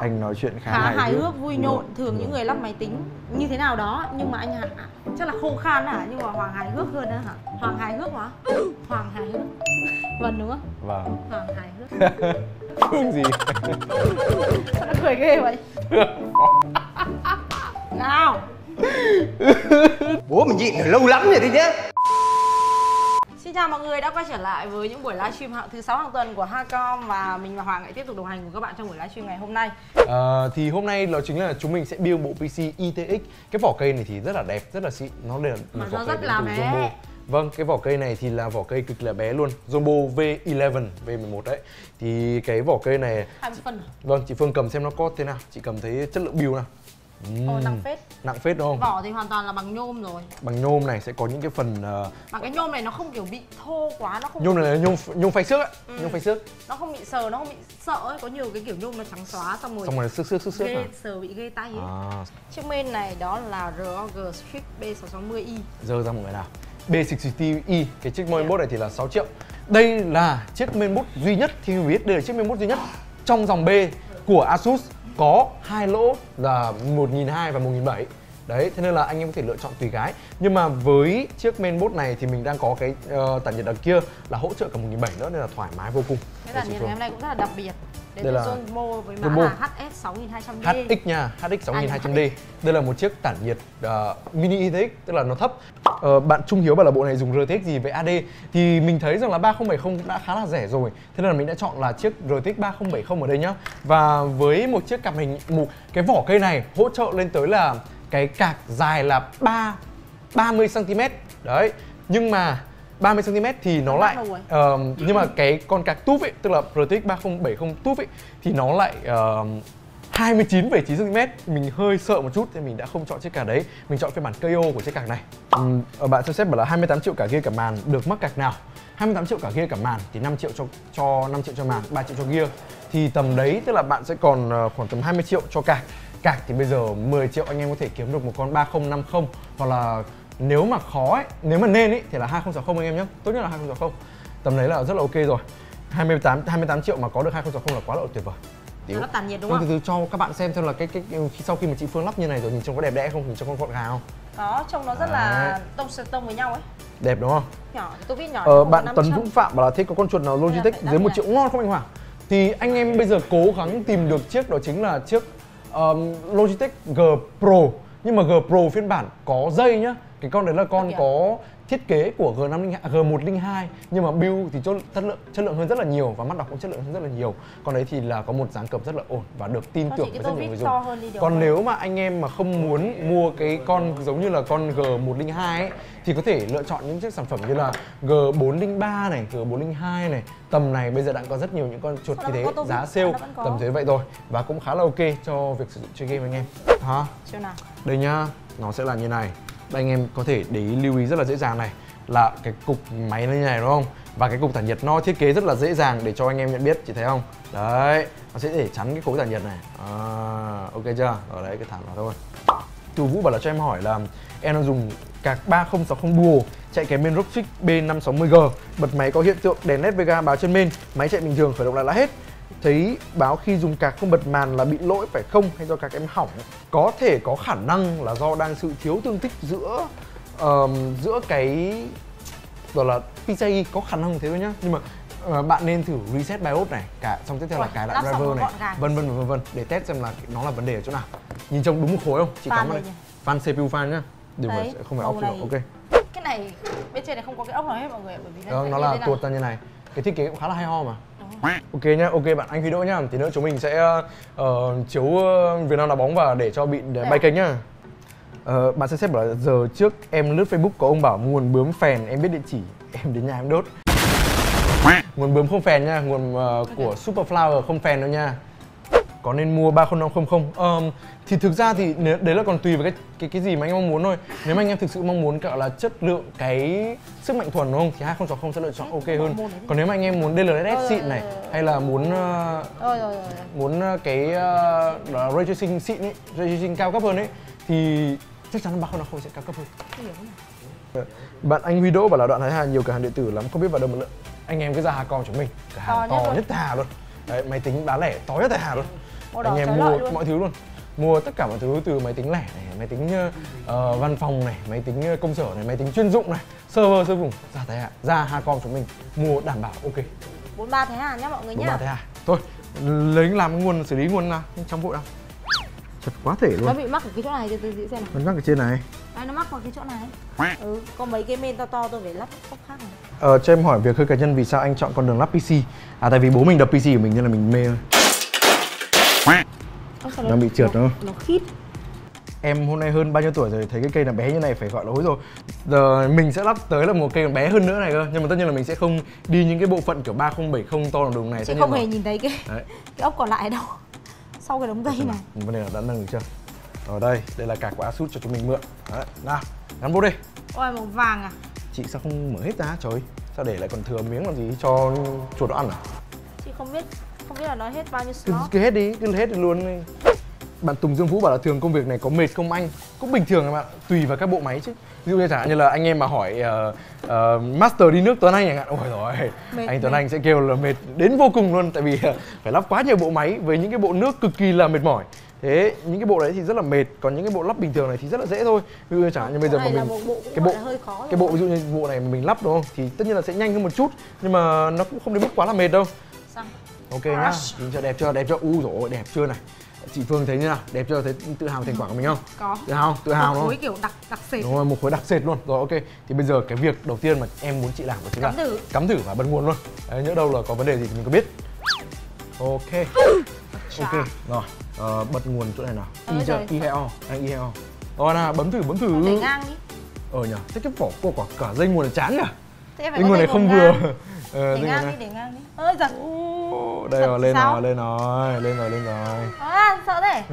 Anh nói chuyện khá hài hước, vui nhộn. Thường những người lắp máy tính như thế nào đó, nhưng mà anh chắc là khô khan hả? Nhưng mà Hoàng hài hước hơn đó hả? Hoàng hài hước hả? Hoàng hài hước. Vâng đúng không? Vâng. Hoàng hài hước. Hương gì? Sao nó cười ghê vậy? Nào. Bố mình nhịn được lâu lắm rồi đi nhá. Xin chào mọi người đã quay trở lại với những buổi livestream thứ 6 hàng tuần của Hacom. Và mình và Hoàng lại tiếp tục đồng hành cùng các bạn trong buổi livestream ngày hôm nay. Thì hôm nay đó chính là chúng mình sẽ build bộ PC ITX. Cái vỏ cây này thì rất là đẹp, rất là xịn. Nó là một vỏ cây đến từ Zombo. Vâng, cái vỏ cây này thì là vỏ cây cực là bé luôn, Zombo V11, V11 đấy. Thì cái vỏ cây này 20 phân à? Vâng, chị Phương cầm xem nó có thế nào, chị cầm thấy chất lượng build nào. Nặng phết. Nặng phết đúng không? Vỏ thì hoàn toàn là bằng nhôm rồi. Bằng nhôm này sẽ có những cái phần mà cái nhôm này nó không kiểu bị thô quá, nó không. Nhôm này là nhôm phay xước á, nhôm phay xước. Nó không bị sờ, nó không bị sợ ấy, có nhiều cái kiểu nhôm nó trắng xóa xong rồi xước ghê, sờ bị ghê tay ấy. Chiếc main này đó là ROG Strix B660i. Giờ ra mọi người nào. B660i, cái chiếc mainboard này thì là 6 triệu. Đây là chiếc mainboard duy nhất, thì mình biết đây là chiếc mainboard duy nhất trong dòng B của Asus có hai lỗ là 1200 và 1700. Đấy, thế nên là anh em có thể lựa chọn tùy cái. Nhưng mà với chiếc mainboard này thì mình đang có cái tản nhiệt đằng kia là hỗ trợ cả 1700 nữa, nên là thoải mái vô cùng. Cái tản nhiệt ngày hôm nay cũng rất là đặc biệt. Đây là Zombo với mã là HS6200D. HX nha, HX6200D. Đây là một chiếc tản nhiệt mini ITX, tức là nó thấp. Bạn Trung Hiếu bảo là bộ này dùng RTX gì với AD. Thì mình thấy rằng là 3070 đã khá là rẻ rồi. Thế nên là mình đã chọn là chiếc RTX 3070 ở đây nhá. Và với một chiếc cặp hình cái vỏ cây này hỗ trợ lên tới là cái cạc dài là 30cm. Đấy, nhưng mà 30cm thì nó lại nhưng mà cái con cạc túp ấy, tức là RTX 3070 túp ấy thì nó lại 29,9cm. Mình hơi sợ một chút thì mình đã không chọn chiếc cạc đấy. Mình chọn phiên bản KO của chiếc cạc này. Bạn xem xét bảo là 28 triệu cả gear cả màn, được mắc cạc nào? 28 triệu cả gear cả màn thì 5 triệu cho 5 triệu cho màn, 3 triệu cho gear. Thì tầm đấy tức là bạn sẽ còn khoảng tầm 20 triệu cho cạc. Cạc thì bây giờ 10 triệu anh em có thể kiếm được một con 3050, hoặc là nếu mà khó ấy, nếu mà nên ấy thì là 2060 anh em nhé. Tốt nhất là 2060. Tầm đấy là rất là ok rồi. 28 triệu mà có được 2060 là quá là tuyệt vời. Nó tản nhiệt đúng không? Từ cho các bạn xem là sau khi mà chị Phương lắp như này rồi nhìn trông có đẹp đẽ không, nhìn trông con gọn gàng không? Đó, trông nó rất là tông với nhau ấy. Đẹp đúng không? Nhỏ, tô vít nhỏ. Bạn Tấn Dũng Phạm bảo là thích có con chuột nào Logitech dưới 1 triệu ngon không anh Hoàng? Thì anh em bây giờ cố gắng tìm được chiếc đó chính là chiếc Logitech G Pro. Nhưng mà G Pro phiên bản có dây nhá. Cái con đấy là con có thiết kế của G102, nhưng mà build thì chất lượng hơn rất là nhiều và mắt đọc cũng chất lượng hơn rất là nhiều. Con đấy thì là có một dáng cầm rất là ổn và được tin tưởng với rất nhiều người dùng. Còn nếu mà anh em mà không muốn mua cái con giống như là con G102 ấy thì có thể lựa chọn những chiếc sản phẩm như là G403 này, G402 này. Tầm này bây giờ đang có rất nhiều những con chuột như thế, giá sale tầm thế vậy rồi và cũng khá là ok cho việc sử dụng chơi game anh em. Đây nhá, nó sẽ là như này. Đây, anh em có thể để ý lưu ý rất là dễ dàng này là cái cục máy như này đúng không? Và cái cục tản nhiệt nó thiết kế rất là dễ dàng để cho anh em nhận biết, chị thấy không? Đấy, nó sẽ để chắn cái cối tản nhiệt này. Ok chưa? Ở đấy cái thẳng nó thôi. Từ Vũ bảo là cho em hỏi là em đang dùng cạc 3060 Duo chạy cái main Rockstrix B560G, bật máy có hiện tượng đèn LED Vega báo trên main, máy chạy bình thường khởi động lại là hết. Thấy báo khi dùng cạc không bật màn là bị lỗi phải không, hay do cạc em hỏng? Có thể có khả năng là do đang sự thiếu tương thích giữa cái gọi là PCIe, có khả năng thế thôi nhá. Nhưng mà bạn nên thử reset BIOS này, xong tiếp theo là cài lại driver này, vân vân để test xem là nó là vấn đề ở chỗ nào. Nhìn trông đúng một khối không? Chị cắm vào đây. Fan CPU fan nhá. Đừng phải không phải ốc đâu. Ok. Cái này bên trên này không có cái ốc nào hết mọi người, bởi vì nó là tuột ra như này. Cái thiết kế cũng khá là hay ho mà. Ok nhá, ok bạn anh Huy Đỗ nhá. Tí nữa chúng mình sẽ chiếu Việt Nam đá bóng và để cho bị bay kênh nhá. Bạn sẽ bảo là giờ trước em lướt Facebook có ông bảo nguồn bướm phèn, em biết địa chỉ, em đến nhà em đốt. Nguồn bướm không phèn nha, nguồn của Superflower không phèn đâu nha. Có nên mua 3050 không? Thì thực ra thì đấy là còn tùy vào cái gì mà anh mong muốn thôi. Nếu mà anh em thực sự mong muốn gọi là chất lượng cái sức mạnh thuần đúng không? Thì 2060 sẽ lựa chọn ok hơn. Còn nếu mà anh em muốn DLSS xịn này, hay là muốn cái ray tracing xịn ấy, ray tracing cao cấp hơn ấy, thì chắc chắn là 3050 sẽ cao cấp hơn. Bạn anh Huy Đỗ bảo là đoạn Thái Hà nhiều cửa hàng điện tử lắm, không biết vào đâu mà lựa. Anh em cứ ra Hacom chúng mình, cửa hàng to nhất Hà luôn. Đấy, máy tính bán lẻ to nhất tại Hà luôn. Màu đỏ anh em trói mua lọi luôn. mọi thứ luôn, mua tất cả mọi thứ từ máy tính lẻ này, máy tính văn phòng này, máy tính công sở này, máy tính chuyên dụng này, server vùng ra Hacom chúng mình mua đảm bảo ok. 43 Thái Hà nhá mọi người nhá. 43 Thái Hà. Thôi lấy làm nguồn, xử lý nguồn nào trong vụ nào. Chật quá thể luôn. Nó bị mắc ở cái chỗ này, từ từ chị xem nào. Nó mắc ở trên này. Đây, nó mắc vào cái chỗ này. Có mấy cái main to tôi phải lắp góc khác này. Cho em hỏi việc hơi cá nhân, vì sao anh chọn con đường lắp PC? Tại vì bố mình đập PC của mình nên là mình mê thôi. Đang bị trượt đúng không? Nó khít. Em hôm nay hơn bao nhiêu tuổi rồi, thấy cái cây là bé như này phải gọi là hối rồi. Giờ mình sẽ lắp tới là một cây còn bé hơn nữa này cơ. Nhưng mà tất nhiên là mình sẽ không đi những cái bộ phận kiểu 3070 to bằng đường này. Chị không hề nhìn thấy cái ốc còn lại đâu. Sau cái đống dây này. Vấn đề là đã nâng được chưa? Ở đây là cả của Asus cho chúng mình mượn. Đấy, nào, gắn vô đi. Ôi, màu vàng à? Chị sao không mở hết ra trời? Sao để lại còn thừa miếng làm gì cho chuột nó ăn à? Chị không biết là nó hết bao nhiêu slot. Cứ hết đi, cứ hết đi luôn đi. Bạn Tùng Dương Vũ bảo là thường công việc này có mệt không anh? Cũng bình thường các bạn, tùy vào các bộ máy chứ. Ví dụ như chẳng hạn như là anh em mà hỏi master đi nước Tuấn Anh chẳng hạn, ôi rồi anh Tuấn Anh sẽ kêu là mệt đến vô cùng luôn, tại vì phải lắp quá nhiều bộ máy với những cái bộ nước cực kỳ là mệt mỏi. Thế những cái bộ đấy thì rất là mệt, còn những cái bộ lắp bình thường này thì rất là dễ thôi. Ví dụ như chẳng hạn như bây giờ mà mình cái bộ ví dụ như bộ này mà mình lắp đúng không? Thì tất nhiên là sẽ nhanh hơn một chút, nhưng mà nó cũng không đến mức quá là mệt đâu. Ok nhá, nhìn cho đẹp chưa? Đẹp chưa? Rồi đẹp chưa này? Chị Phương thấy như nào? Đẹp chưa? Thấy tự hào thành quả của mình không? Có. Tự hào, tự hào một đúng khối kiểu đặc sệt. Đúng rồi, một khối đặc sệt luôn. Rồi ok. Thì bây giờ cái việc đầu tiên mà em muốn chị làm đó chính là cắm thử và bật nguồn luôn. Đấy, nhỡ đâu là có vấn đề gì thì mình có biết. Ok. Ok. Rồi, bật nguồn chỗ này nào. I hay O? Anh I hay O? Rồi nào, bấm thử. Để ngang đi. Nhỉ. Thế cái vỏ của cả dây nguồn này chán nhỉ? Thế em phải dây nguồn này không vừa. Để ngang đi. Ơi giật. Đây rồi, lên rồi. Sợ thế.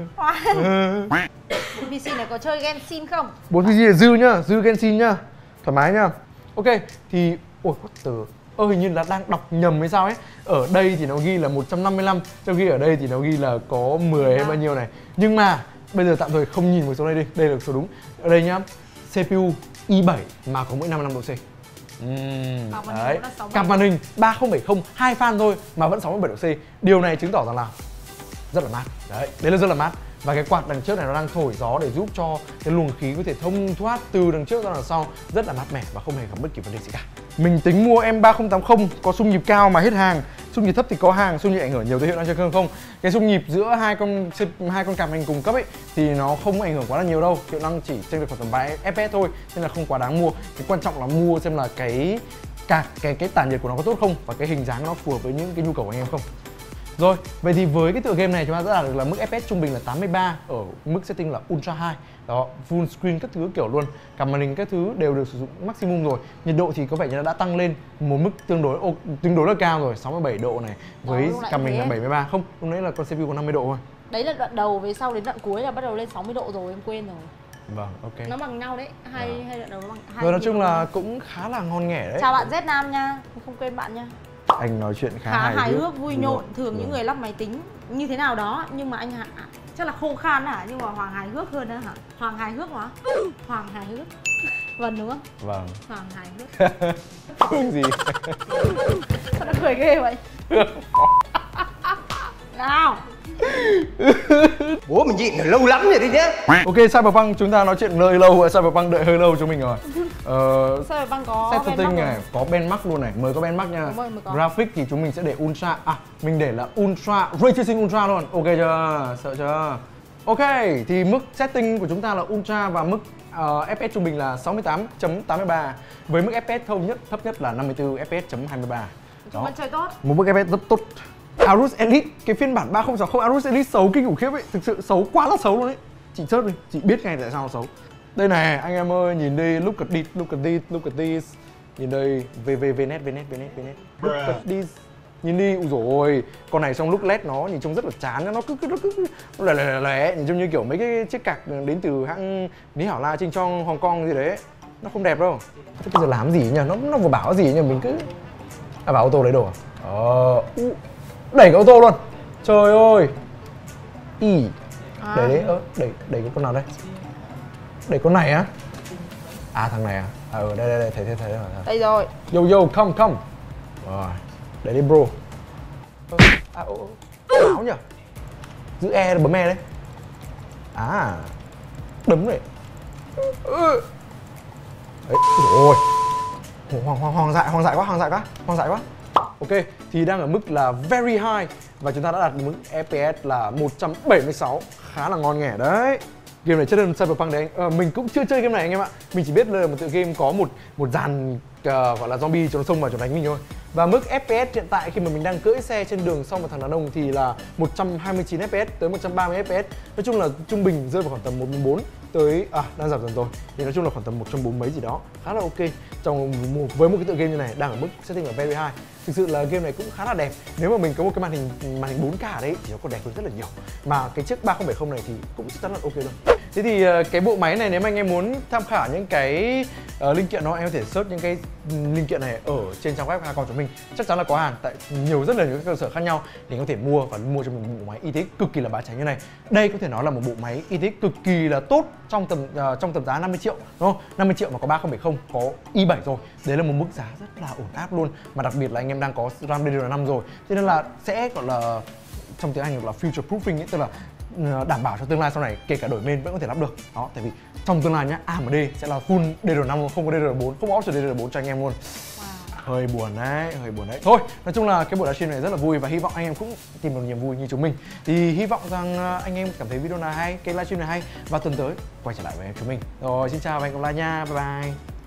PC này có chơi Genshin không? 4 PC là dư nhá, dư Genshin nhá. Thoải mái nhá. Ok, thì ôi từ hình như là đang đọc nhầm hay sao ấy. Ở đây thì nó ghi là 155, trong khi ở đây thì nó ghi là có 10 hay bao nhiêu này. Nhưng mà bây giờ tạm thời không nhìn một số này đi, đây là số đúng. Ở đây nhá, CPU i7 mà có mỗi 55 độ C. Đấy, cặp màn hình 3070 2 fan thôi mà vẫn 67 độ C. Điều này chứng tỏ rằng là rất là mát. Đấy là rất là mát. Và cái quạt đằng trước này nó đang thổi gió để giúp cho cái luồng khí có thể thông thoát từ đằng trước ra đằng sau, rất là mát mẻ và không hề gặp bất kỳ vấn đề gì cả. Mình tính mua M3080 có xung nhịp cao mà hết hàng, xung nhịp thấp thì có hàng, xung nhịp ảnh hưởng nhiều tới hiệu năng chơi không. Cái xung nhịp giữa hai con cặp hành cùng cấp ấy thì nó không ảnh hưởng quá là nhiều đâu, hiệu năng chỉ chênh lệch khoảng tầm vài FPS thôi, nên là không quá đáng mua. Cái quan trọng là mua xem là cái tản nhiệt của nó có tốt không và cái hình dáng nó phù hợp với những cái nhu cầu của anh em không. Rồi, vậy thì với cái tựa game này chúng ta đã đạt được là mức FPS trung bình là 83 ở mức setting là Ultra High. Đó, full screen các thứ kiểu luôn. Cả màn hình các thứ đều được sử dụng maximum rồi. Nhiệt độ thì có vẻ như là đã tăng lên một mức tương đối là cao rồi, 67 độ này. Với cả mình là 73. Không, lúc nãy là con CPU có 50 độ thôi. Đấy là đoạn đầu, về sau đến đoạn cuối là bắt đầu lên 60 độ rồi, em quên rồi. Vâng, ok. Nó bằng nhau đấy, hai đoạn đầu nó bằng hai. Rồi nói chung là cũng khá là ngon nghẻ đấy. Chào bạn Z Nam nha, không quên bạn nha. Anh nói chuyện khá hài hước, vui nhộn. Thường những người lắp máy tính như thế nào đó, nhưng mà anh chắc là khô khan hả? Nhưng mà Hoàng hài hước hơn đó hả? Hoàng hài hước hả? Hoàng hài hước. Vâng đúng không? Vâng. Hoàng hài hước. Hương gì? Sao nó cười ghê vậy? Nào. Bố mình nhịn lâu lắm rồi đấy nhá. Ok, Cyberpunk chúng ta nói chuyện hơi lâu, Cyberpunk đợi hơi lâu cho mình rồi. Cyberpunk có set setting này, có benchmark luôn này, mới có benchmark nha. Graphic thì chúng mình sẽ để ultra, mình để là ultra, ray tracing ultra luôn. Ok chưa? Sợ chưa? Ok, thì mức setting của chúng ta là ultra và mức FPS trung bình là 68.83 với mức FPS thấp nhất là 54 FPS.23. Chúng mình chơi tốt. Một mức FPS rất tốt. Asus Elite, cái phiên bản 3060 Asus Elite xấu kinh khủng khiếp ấy, thực sự xấu quá là xấu luôn ấy. Chị search đi, chị biết ngay tại sao nó xấu. Đây này, anh em ơi, nhìn đây, look at this. Nhìn đây, VNet. Look at this. Nhìn đi, ui dồi ôi, con này trong lúc LED nó nhìn trông rất là chán, nó cứ lẻ, nhìn trông như kiểu mấy cái chiếc cạc đến từ hãng Lý Hảo La, Trinh Trong, Hong Kong gì đấy. Nó không đẹp đâu. Thế bây giờ làm gì nhỉ? Nó vừa bảo gì nhỉ? Mình cứ bảo ô tô lấy đồ à? Đẩy cái ô tô luôn. Trời ơi. Đẩy cái con nào đây? Đẩy con này á? Thằng này à? Đây thấy rồi. Đây rồi. Yo, come. Rồi. Đẩy đi bro. Áo nhỉ? Giữ E bấm E đấy. À, đấm này. Đấy, ôi hoang dại quá. Ok, thì đang ở mức là very high và chúng ta đã đạt mức FPS là 176, khá là ngon nghẻ đấy. Game này chất hơn Cyberpunk đấy anh. Mình cũng chưa chơi game này anh em ạ. Mình chỉ biết là một tựa game có một dàn gọi là zombie cho nó xông vào cho đánh mình thôi. Và mức FPS hiện tại khi mà mình đang cưỡi xe trên đường sau một thằng đàn ông thì là 129 FPS tới 130 FPS. Nói chung là trung bình rơi vào khoảng tầm 114 tới đang giảm dần rồi. Thì nói chung là khoảng tầm 140 mấy gì đó, khá là ok. Với một cái tựa game như này đang ở mức setting là very high. Thực sự là game này cũng khá là đẹp. Nếu mà mình có một cái màn hình 4K đấy thì nó còn đẹp hơn rất là nhiều. Mà cái chiếc 3070 này thì cũng chắc chắn là ok luôn. Thế thì cái bộ máy này nếu mà anh em muốn tham khảo những cái linh kiện nó, em có thể search những cái linh kiện này ở trên trang web Hacom của mình. Chắc chắn là có hàng tại rất là nhiều cơ sở khác nhau để anh có thể mua và mua cho mình một bộ máy ITX cực kỳ là bá cháy như này. Đây có thể nói là một bộ máy ITX cực kỳ là tốt trong tầm giá 50 triệu, đúng không? 50 triệu mà có 3070, có i7 rồi. Đấy là một mức giá rất là ổn áp luôn. Mà đặc biệt là anh em đang có RAM DDR5 rồi. Cho nên là sẽ gọi là trong tiếng Anh gọi là future proofing ấy, tức là đảm bảo cho tương lai sau này kể cả đổi main vẫn có thể lắp được. Đó, tại vì trong tương lai nhá, AMD sẽ là full DDR5, không có DDR4, không có option DDR4 cho anh em luôn. Hơi buồn đấy. Thôi, nói chung là cái buổi livestream này rất là vui và hy vọng anh em cũng tìm được niềm vui như chúng mình. Thì hy vọng rằng anh em cảm thấy video này hay, cái livestream này hay và tuần tới quay trở lại với em chúng mình. Rồi, xin chào và hẹn gặp lại nha. Bye bye.